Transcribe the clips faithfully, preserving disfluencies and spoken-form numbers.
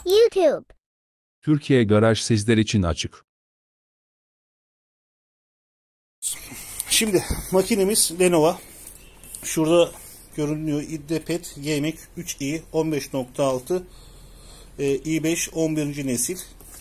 YouTube. Türkiye Garaj sizler için açık. Şimdi makinemiz Lenovo. Şurada görünüyor IdeaPad Gaming üç i on beş nokta altı e, i beş on birinci nesil.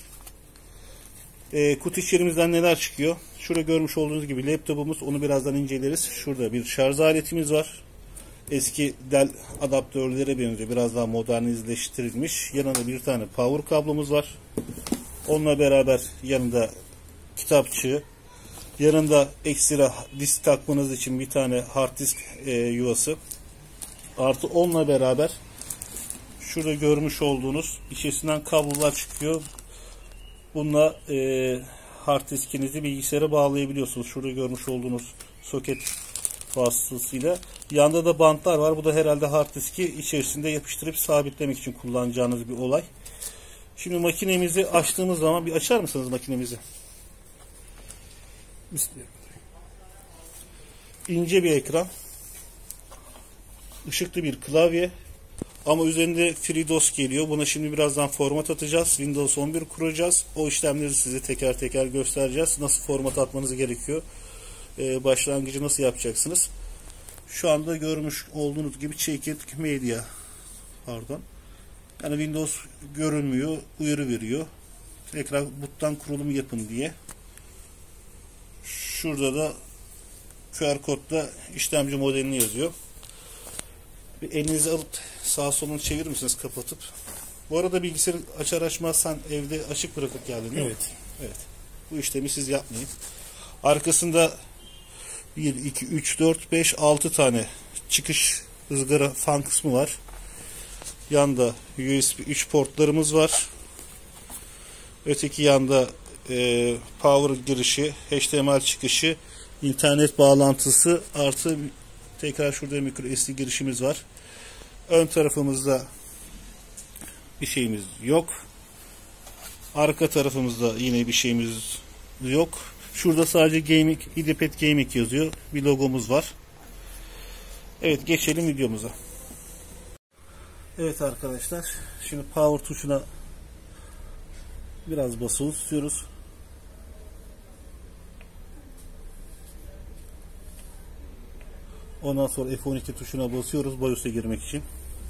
E, kutu içerimizden neler çıkıyor? Şurada görmüş olduğunuz gibi laptopumuz, onu birazdan inceleriz. Şurada bir şarj aletimiz var. Eski Dell adaptörlere benziyor. Biraz daha modernizleştirilmiş. Yanında bir tane power kablomuz var. Onunla beraber yanında kitapçığı. Yanında ekstra disk takmanız için bir tane hard disk e, yuvası. Artı onunla beraber şurada görmüş olduğunuz içerisinden kablolar çıkıyor. Bununla e, hard diskinizi bilgisayara bağlayabiliyorsunuz. Şurada görmüş olduğunuz soket vasıtasıyla. Yanda da bantlar var. Bu da herhalde hard diski içerisinde yapıştırıp sabitlemek için kullanacağınız bir olay. Şimdi makinemizi açtığımız zaman bir açar mısınız makinemizi? İnce bir ekran. Işıklı bir klavye. Ama üzerinde FreeDOS geliyor. Buna şimdi birazdan format atacağız. Windows on bir kuracağız. O işlemleri size teker teker göstereceğiz. Nasıl format atmanız gerekiyor. Ee, başlangıcı nasıl yapacaksınız. Şu anda görmüş olduğunuz gibi Checked Media. Pardon. Yani Windows görünmüyor. Uyarı veriyor. Tekrar boot'tan kurulum yapın diye. Şurada da Q R kodda işlemci modelini yazıyor. Bir elinizi alıp sağa solunu çevirir misiniz kapatıp? Bu arada bilgisayarı açar açmaz sen evde açık bırakıp geldin değil mi? Evet. Evet. Bu işlemi siz yapmayın. Arkasında bir, iki, üç, dört, beş, altı tane çıkış ızgara fan kısmı var. Yanda U S B üç portlarımız var. Öteki yanda e, power girişi, H D M I çıkışı, internet bağlantısı artı tekrar şurada micro S D girişimiz var. Ön tarafımızda bir şeyimiz yok. Arka tarafımızda yine bir şeyimiz yok. Şurada sadece Gaming, IdeaPad Gaming yazıyor. Bir logomuz var. Evet, geçelim videomuza. Evet arkadaşlar. Şimdi power tuşuna biraz basılı tutuyoruz. Ondan sonra F on iki tuşuna basıyoruz BIOS'a girmek için.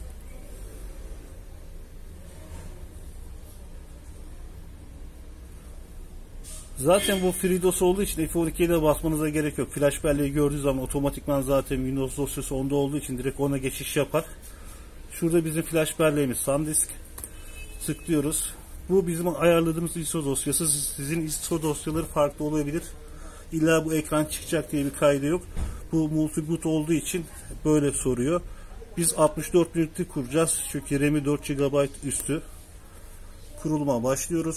Zaten bu FreeDOS olduğu için F on iki'ye de basmanıza gerek yok. Flash belleği gördüğü zaman otomatikman zaten Windows dosyası onda olduğu için direkt ona geçiş yapar. Şurada bizim flash belleğimiz SanDisk. Tıklıyoruz. Bu bizim ayarladığımız I S O dosyası. Sizin I S O dosyaları farklı olabilir. İlla bu ekran çıkacak diye bir kaydı yok. Bu multiboot olduğu için böyle soruyor. Biz altmış dört binlik kuracağız. Çünkü RAM'i dört gigabayt üstü. Kuruluma başlıyoruz.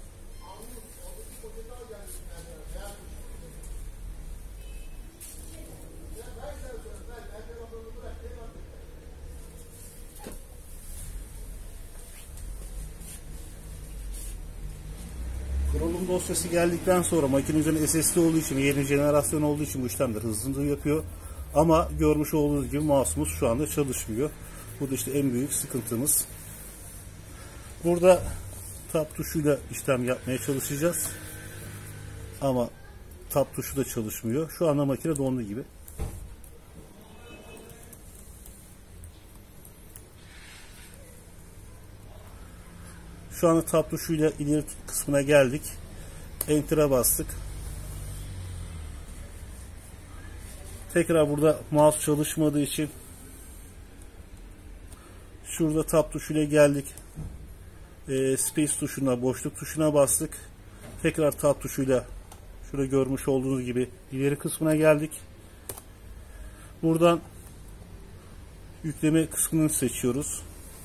Kurulum dosyası geldikten sonra makinenizin S S D olduğu için, yeni jenerasyon olduğu için bu işlemler hızlı yapıyor. Ama görmüş olduğunuz gibi mouse'umuz şu anda çalışmıyor. Bu da işte en büyük sıkıntımız. Burada tab tuşuyla işlem yapmaya çalışacağız. Ama tab tuşu da çalışmıyor. Şu anda makine dondu gibi. Şu anda tab tuşuyla ileri kısmına geldik. Enter'a bastık. Tekrar burada mouse çalışmadığı için şurada tab tuşuyla geldik. E, space tuşuna, boşluk tuşuna bastık. Tekrar tab tuşuyla şurada görmüş olduğunuz gibi ileri kısmına geldik. Buradan yükleme kısmını seçiyoruz.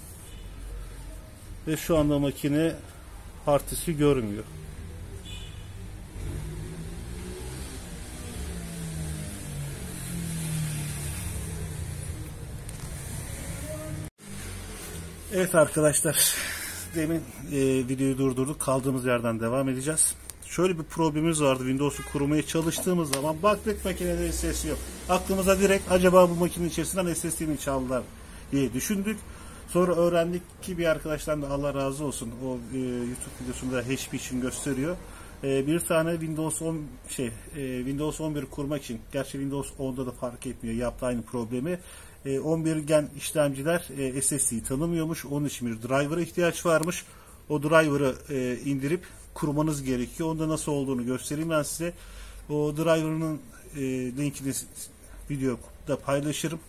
Ve şu anda makine hard diski görmüyor. Evet arkadaşlar, demin e, videoyu durdurduk. Kaldığımız yerden devam edeceğiz. Şöyle bir problemimiz vardı. Windows'u kurmaya çalıştığımız zaman baktık makinede ses yok. Aklımıza direkt acaba bu makinenin içerisinden S S D mi çaldılar diye düşündük. Sonra öğrendik ki bir arkadaştan da Allah razı olsun o e, YouTube videosunda H P için gösteriyor. E, bir tane Windows on şey e, Windows on bir kurmak için, gerçi Windows onda da fark etmiyor, yaptı aynı problemi. E, on bir gen işlemciler e, S S D'yi tanımıyormuş. Onun için bir driver'a ihtiyaç varmış. O driver'ı e, indirip kurmanız gerekiyor. Onda nasıl olduğunu göstereyim ben size. O driver'ın e, linkini videoda paylaşırım.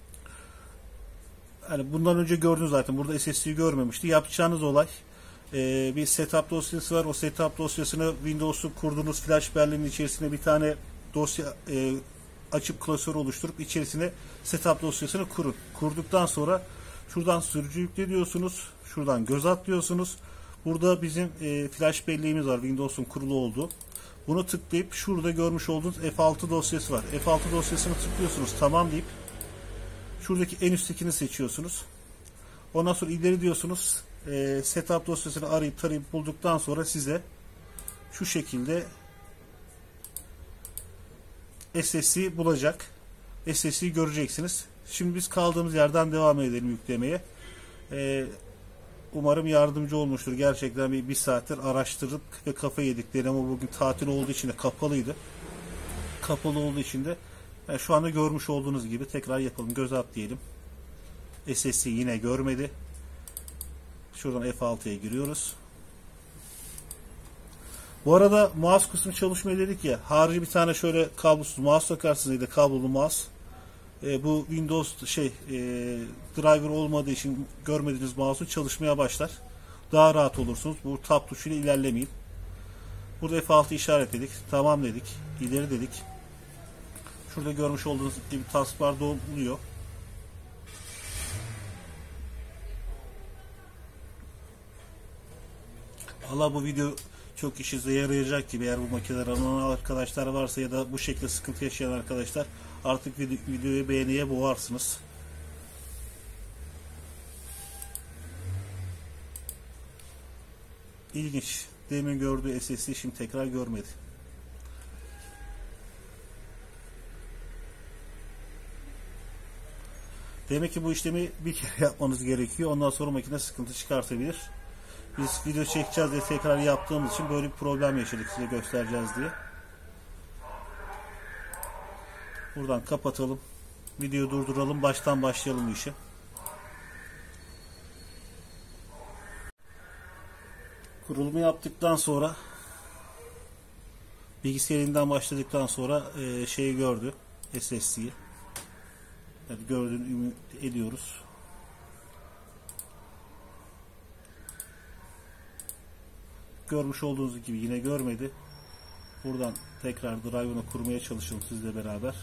Yani bundan önce gördünüz zaten. Burada S S D'yi görmemişti. Yapacağınız olay e, bir setup dosyası var. O setup dosyasını Windows'u kurduğunuz flash belleğinin içerisine bir tane dosya e, açıp klasör oluşturup içerisine setup dosyasını kurun. Kurduktan sonra şuradan sürücü yükle diyorsunuz. Şuradan göz at diyorsunuz. Burada bizim e, flash belleğimiz var. Windows'un kurulu olduğu. Bunu tıklayıp şurada görmüş olduğunuz F altı dosyası var. F altı dosyasını tıklıyorsunuz. Tamam deyip şuradaki en üsttekini seçiyorsunuz. Ondan sonra ileri diyorsunuz. E, setup dosyasını arayıp tarayıp bulduktan sonra size şu şekilde S S D bulacak. S S D'yi göreceksiniz. Şimdi biz kaldığımız yerden devam edelim yüklemeye. E, umarım yardımcı olmuştur. Gerçekten bir, bir saattir araştırdık ve kafa yedikleri ama bugün tatil olduğu için de kapalıydı. Kapalı olduğu için de yani şu anda görmüş olduğunuz gibi tekrar yapalım. Göz at diyelim. S S D yine görmedi. Şuradan F altıya giriyoruz. Bu arada mouse kısmı çalışmıyor dedik ya. Harici bir tane şöyle kablosuz mouse takarsınız ya da kablolu mouse. E, bu Windows şey e, driver olmadığı için görmediğiniz mouse'un çalışmaya başlar. Daha rahat olursunuz. Bu tab tuşuyla ilerlemeyin. Burada F altı işaretledik. Tamam dedik. İleri dedik. Şurada görmüş olduğunuz gibi taskbar doluyor. Allah bu video çok işinize yarayacak gibi, eğer bu makineler alan arkadaşlar varsa ya da bu şekilde sıkıntı yaşayan arkadaşlar artık videoyu beğeniye boğarsınız. İlginç. Demin gördüğü S S D şimdi tekrar görmedi. Demek ki bu işlemi bir kere yapmanız gerekiyor. Ondan sonra makine sıkıntı çıkartabilir. Biz video çekeceğiz diye tekrar yaptığımız için böyle bir problem yaşadık, size göstereceğiz diye. Buradan kapatalım. Videoyu durduralım. Baştan başlayalım bu işe. Kurulumu yaptıktan sonra bilgisayarından başladıktan sonra e, şeyi gördü. S S D'yi. Yani gördüğünü ümit ediyoruz. Görmüş olduğunuz gibi yine görmedi. Buradan tekrar driver'ını kurmaya çalışalım sizle beraber.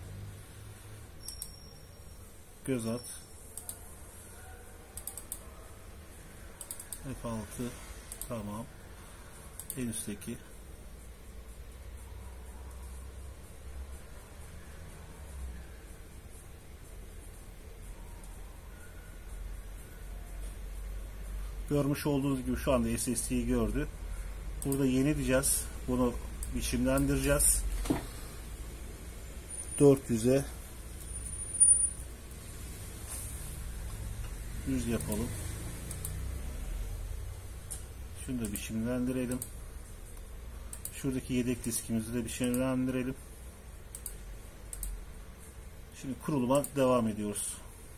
Göz at. F altı. Tamam. En üstteki. Görmüş olduğunuz gibi şu anda S S D'yi gördü. Burada yeni diyeceğiz. Bunu biçimlendireceğiz. dört yüze yüz yapalım. Şunu da biçimlendirelim. Şuradaki yedek diskimizi de biçimlendirelim. Şimdi kuruluma devam ediyoruz.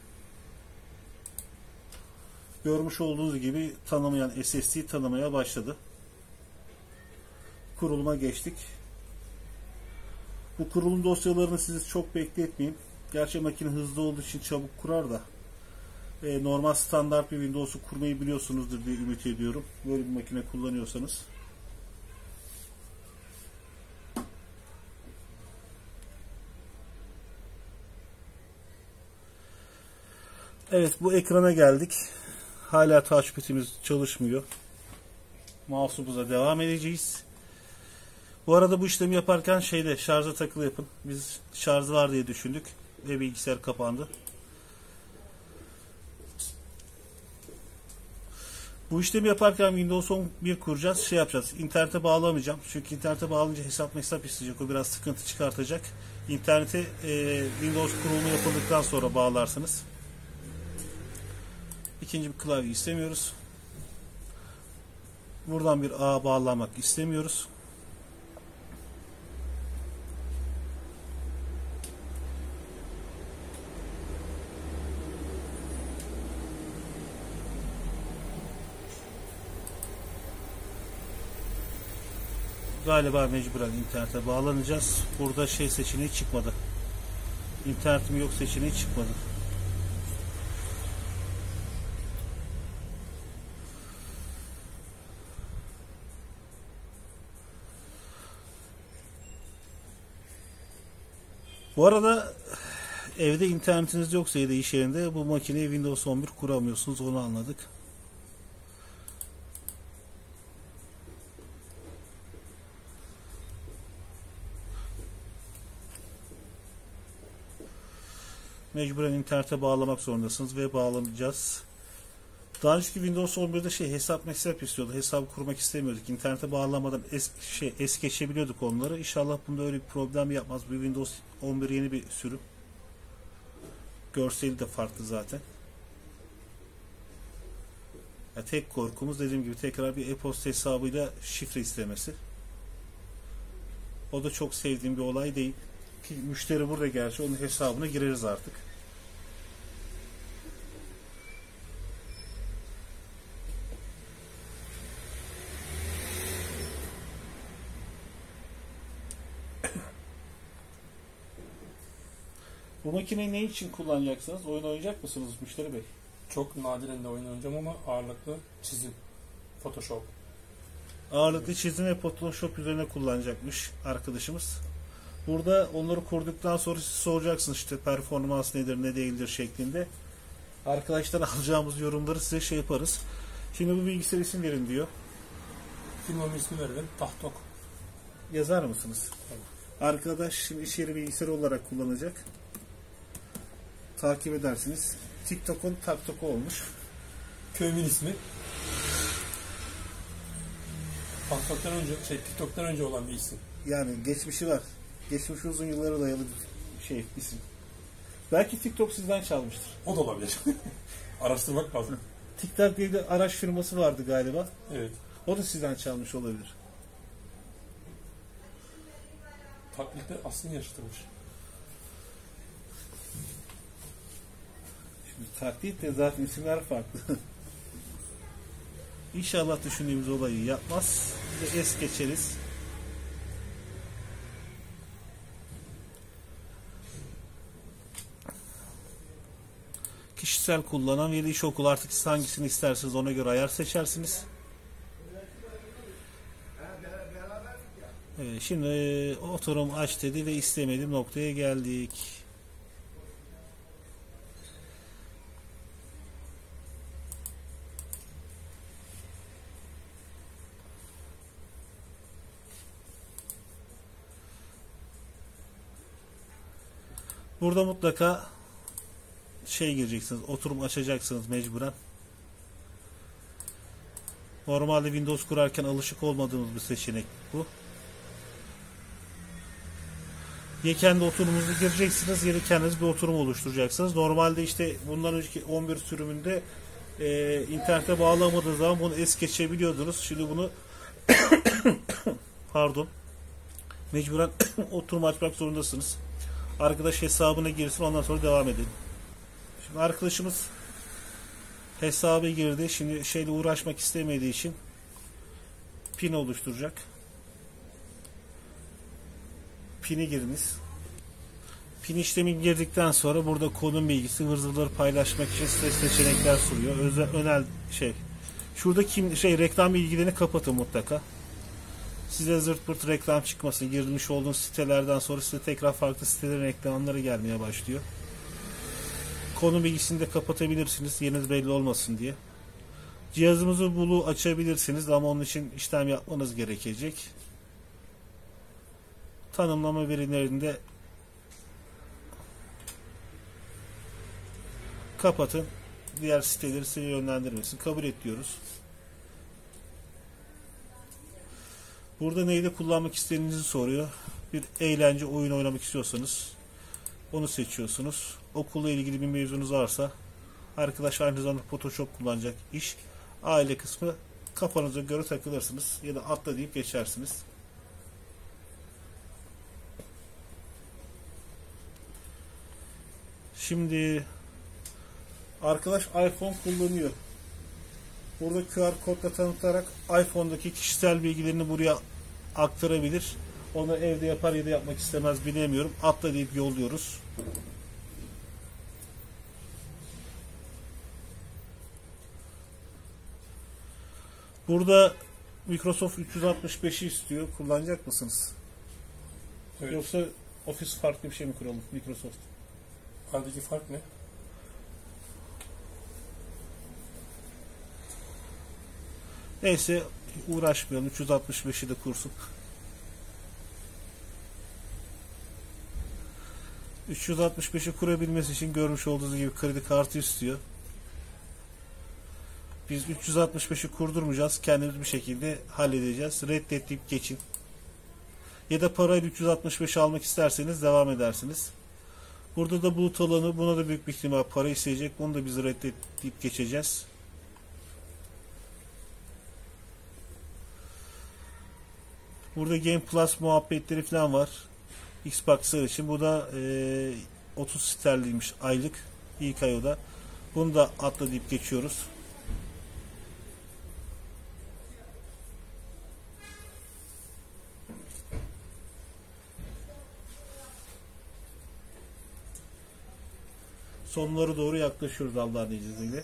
Görmüş olduğunuz gibi tanımayan S S D tanımaya başladı. Kuruluma geçtik. Bu kurulum dosyalarını sizi çok bekletmeyeyim. Gerçi makine hızlı olduğu için çabuk kurar da e, normal standart bir Windows'u kurmayı biliyorsunuzdur diye ümit ediyorum. Böyle bir makine kullanıyorsanız. Evet, bu ekrana geldik. Hala touchpad'imiz çalışmıyor. Mouse'umuza devam edeceğiz. Bu arada bu işlemi yaparken şeyde şarja takılı yapın. Biz şarjı var diye düşündük ve bilgisayar kapandı. Bu işlemi yaparken Windows on bir kuracağız. Şey yapacağız. İnternete bağlamayacağım. Çünkü internete bağlayınca hesap hesap isteyecek. O biraz sıkıntı çıkartacak. İnternete e, Windows kurulumu yapıldıktan sonra bağlarsınız. İkinci bir klavye istemiyoruz. Buradan bir ağ bağlamak istemiyoruz. Galiba mecburen internete bağlanacağız. Burada şey seçeneği çıkmadı. İnternetim yok seçeneği çıkmadı. Bu arada evde internetiniz yoksa ya da iş yerinde bu makineyi Windows on bir kuramıyorsunuz, onu anladık. Mecburen internete bağlamak zorundasınız ve bağlanacağız. Daha önceki Windows on birde şey hesap hesap istiyordu. Hesabı kurmak istemiyorduk. İnternete bağlamadan es, şey, es geçebiliyorduk onları. İnşallah bunda öyle bir problem yapmaz. Bu Windows on bir yeni bir sürüm. Görseli de farklı zaten. Ya tek korkumuz dediğim gibi tekrar bir e-posta hesabıyla şifre istemesi. O da çok sevdiğim bir olay değil. Ki müşteri burada gerçi onun hesabına gireriz artık. Bu makineyi ne için kullanacaksınız? Oyun oynayacak mısınız müşteri bey? Çok nadiren de oyun oynayacağım ama ağırlıklı çizim, Photoshop. Ağırlıklı çizim ve Photoshop üzerine kullanacakmış arkadaşımız. Burada onları kurduktan sonra siz soracaksınız işte performans nedir ne değildir şeklinde. Arkadaşlar alacağımız yorumları size şey yaparız. Şimdi bu bilgisayar isim verin diyor. Firmamın ismi verelim. Tahtok. Yazar mısınız? Tamam. Arkadaş şimdi iş yeri bilgisayarı olarak kullanacak. Takip edersiniz. TikTok'un Taktok'u olmuş. Köyümün ismi. Tahtok'tan önce, şey TikTok'tan önce olan bir isim. Yani geçmişi var. Geçmişi uzun yıllara dayalı bir şey isim. Belki TikTok sizden çalmıştır. O da olabilir. Araştırmak lazım. TikTok diye de araç firması vardı galiba. Evet. O da sizden çalmış olabilir. Taklitte aslını yaşatılmış. Şimdi taklit de zaten isimler farklı. İnşallah düşündüğümüz olayı yapmaz. Ve es geçeriz. Kişisel kullanan veri iş okulu artık siz hangisini isterseniz ona göre ayar seçersiniz. Evet, şimdi oturum aç dedi ve istemediğim noktaya geldik. Burada mutlaka şey gireceksiniz, oturum açacaksınız mecburen. Normalde Windows kurarken alışık olmadığımız bir seçenek bu. Ya kendi oturumunuzu gireceksiniz ya da kendiniz bir oturum oluşturacaksınız. Normalde işte bundan önceki on bir sürümünde e, internete bağlamadığınız zaman bunu es geçebiliyordunuz. Şimdi bunu pardon mecburen oturum açmak zorundasınız. Arkadaş hesabına girsin, ondan sonra devam edelim. Şimdi arkadaşımız hesabı girdi. Şimdi şeyle uğraşmak istemediği için pin oluşturacak. Pini giriniz. Pin işlemi girdikten sonra burada konum bilgisi, ıvır zıvırları paylaşmak için size seçenekler sunuyor. Özel, önel şey. Şurada kim şey reklam bilgilerini kapatın mutlaka. Size zırt pırt reklam çıkmasın. Girilmiş olduğunuz sitelerden sonra size tekrar farklı sitelerin reklamları gelmeye başlıyor. Konum bilgisini de kapatabilirsiniz. Yeriniz belli olmasın diye. Cihazımızı bulu açabilirsiniz ama onun için işlem yapmanız gerekecek. Tanımlama verilerinde kapatın. Diğer siteleri size yönlendirmesin. Kabul et diyoruz. Burada neyi de kullanmak istediğinizi soruyor. Bir eğlence oyun oynamak istiyorsanız onu seçiyorsunuz. Okulla ilgili bir mevzunuz varsa Arkadaş aynı zamanda Photoshop kullanacak iş. Aile kısmı kafanıza göre takılırsınız ya da atla deyip geçersiniz. Şimdi arkadaş iPhone kullanıyor. Burada Q R kodla tanıtarak iPhone'daki kişisel bilgilerini buraya aktarabilir. Onu evde yapar ya da yapmak istemez bilemiyorum. Atla deyip yolluyoruz. Burada Microsoft üç yüz altmış beşi istiyor. Kullanacak mısınız? Evet. Yoksa Office farklı bir şey mi kuralım Microsoft? Aradaki fark ne? Neyse uğraşmayalım. üç yüz altmış beşi de kursun. üç yüz altmış beşi kurabilmesi için görmüş olduğunuz gibi kredi kartı istiyor. Biz üç yüz altmış beşi kurdurmayacağız. Kendimiz bir şekilde halledeceğiz. Reddet deyip geçin. Ya da parayla üç yüz altmış beş almak isterseniz devam edersiniz. Burada da bulut alanı, buna da büyük bir ihtimal para isteyecek. Bunu da biz reddet deyip geçeceğiz. Burada Game Plus muhabbetleri falan var. Xbox'lar için. Bu da e, otuz sterliymiş aylık. İlk ay o da. Bunu da atla deyip geçiyoruz. Sonlara doğru yaklaşıyoruz Allah'ın izniyle.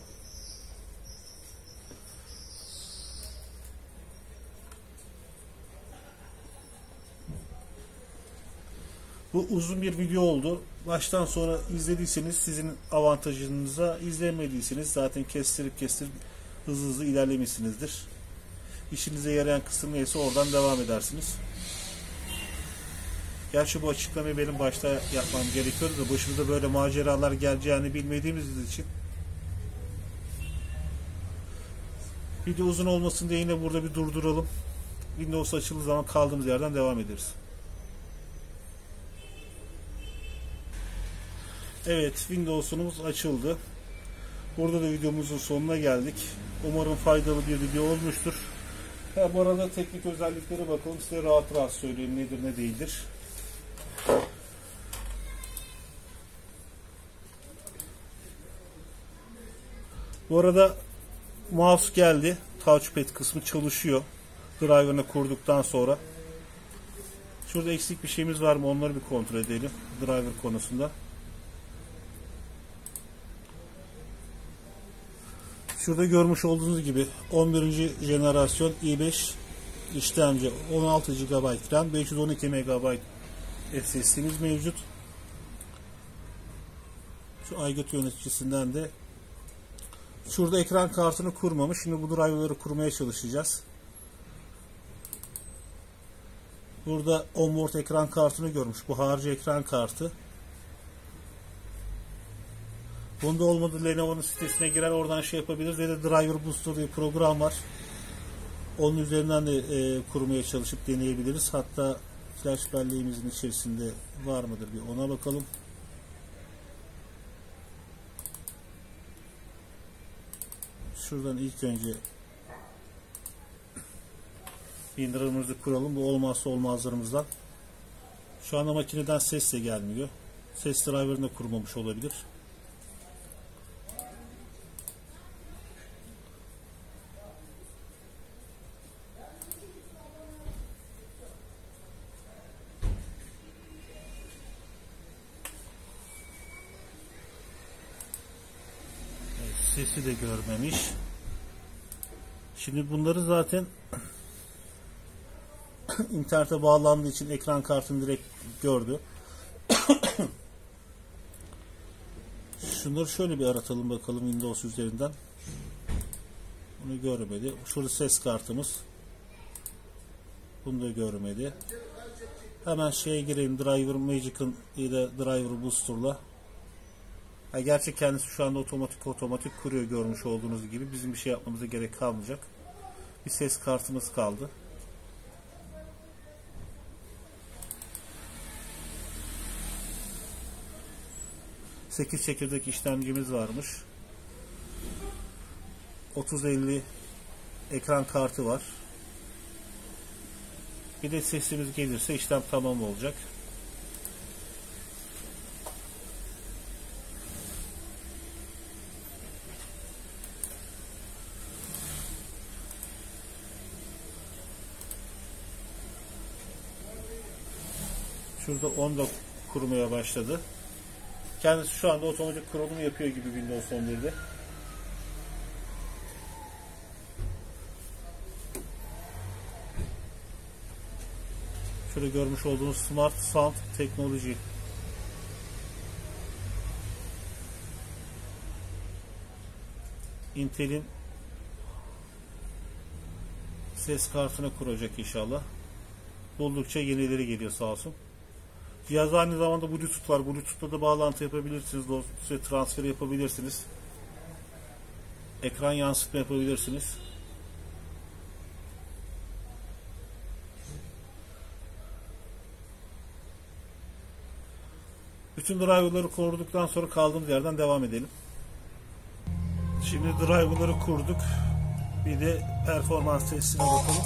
Bu uzun bir video oldu. Baştan sona izlediyseniz sizin avantajınıza, izlemediyseniz zaten kestirip kestirip hızlı hızlı ilerlemişsinizdir. İşinize yarayan kısım neyse oradan devam edersiniz. Gerçi bu açıklamayı benim başta yapmam gerekiyordu da başımıza böyle maceralar geleceğini bilmediğimiz için video uzun olmasın diye yine burada bir durduralım. Windows açıldığı zaman kaldığımız yerden devam ederiz. Evet, Windows'umuz açıldı. Burada da videomuzun sonuna geldik. Umarım faydalı bir video olmuştur. Ha, bu arada teknik özelliklere bakalım. Size rahat rahat söyleyeyim nedir ne değildir. Bu arada mouse geldi. Touchpad kısmı çalışıyor. Driver'ını kurduktan sonra. Şurada eksik bir şeyimiz var mı? Onları bir kontrol edelim. Driver konusunda. Şurada görmüş olduğunuz gibi on birinci jenerasyon i beş işlemci, on altı gigabayt RAM, beş yüz on iki megabayt S S D'miz mevcut. Şu aygıt yöneticisinden de şurada ekran kartını kurmamış. Şimdi bu driver'ları kurmaya çalışacağız. Burada onboard ekran kartını görmüş. Bu harici ekran kartı. Bunda olmadı Lenovo'nun sitesine girer oradan şey yapabiliriz. Ya da Driver Booster diye program var. Onun üzerinden de e, kurmaya çalışıp deneyebiliriz. Hatta flash belleğimizin içerisinde var mıdır bir ona bakalım. Şuradan ilk önce bindirimizi kuralım. Bu olmazsa olmazlarımızdan. Şu anda makineden ses de gelmiyor. Ses driver'ını da kurmamış olabilir. Sesi de görmemiş. Şimdi bunları zaten internete bağlandığı için ekran kartını direkt gördü. Şunları şöyle bir aratalım bakalım Windows üzerinden. Bunu görmedi. Şurada ses kartımız. Bunu da görmedi. Hemen şeye gireyim. Driver Magic'ın ya da Driver Booster'la. Ha, gerçi kendisi şu anda otomatik otomatik kuruyor görmüş olduğunuz gibi. Bizim bir şey yapmamıza gerek kalmayacak. Bir ses kartımız kaldı. sekiz çekirdek işlemcimiz varmış. otuz elli ekran kartı var. Bir de sesimiz gelirse işlem tamam olacak. Şurada on da kurmaya başladı. Kendisi şu anda otomatik kurulumu yapıyor gibi Windows on bir'de. Şurada görmüş olduğunuz Smart Sound teknoloji. Intel'in ses kartını kuracak inşallah. Buldukça yenileri geliyor sağ olsun. Cihazda aynı zamanda Bluetooth var. Bluetooth'la da bağlantı yapabilirsiniz. Dosya transferi yapabilirsiniz. Ekran yansıtma yapabilirsiniz. Bütün driver'ları kurduktan sonra kaldığımız yerden devam edelim. Şimdi driver'ları kurduk. Bir de performans testine bakalım.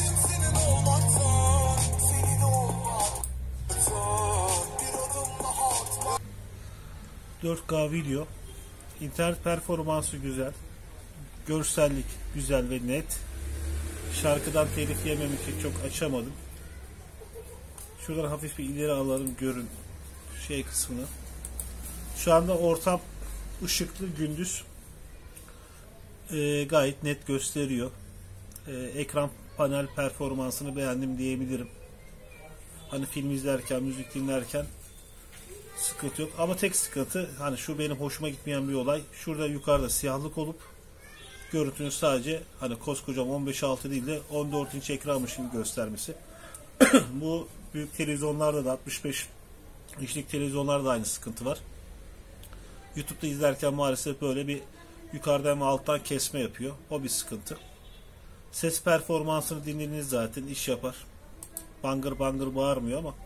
dört K video. İnternet performansı güzel. Görsellik güzel ve net. Şarkıdan telif yememek için çok açamadım. Şuradan hafif bir ileri alalım görün şey kısmını. Şu anda ortam ışıklı gündüz. Ee, gayet net gösteriyor. Ee, ekran panel performansını beğendim diyebilirim. Hani film izlerken, müzik dinlerken sıkıntı yok. Ama tek sıkıntı, hani şu benim hoşuma gitmeyen bir olay. Şurada yukarıda siyahlık olup görüntünün sadece hani koskocaman on beş altı değil de on dört inç ekranmış gibi göstermesi. Bu büyük televizyonlarda da altmış beş inçlik televizyonlarda da aynı sıkıntı var. YouTube'da izlerken maalesef böyle bir yukarıdan ve alttan kesme yapıyor. O bir sıkıntı. Ses performansını dinlediniz zaten, iş yapar. Bangır bangır bağırmıyor ama.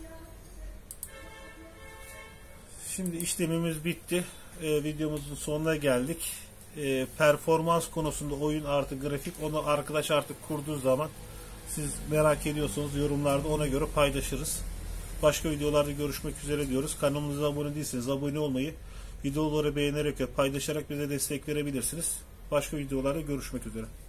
Şimdi işlemimiz bitti. Ee, videomuzun sonuna geldik. Ee, performans konusunda oyun artı grafik, onu arkadaş artık kurduğu zaman siz merak ediyorsanız yorumlarda ona göre paylaşırız. Başka videolarda görüşmek üzere diyoruz. Kanalımıza abone değilseniz abone olmayı, videoları beğenerek ve paylaşarak bize destek verebilirsiniz. Başka videolarda görüşmek üzere.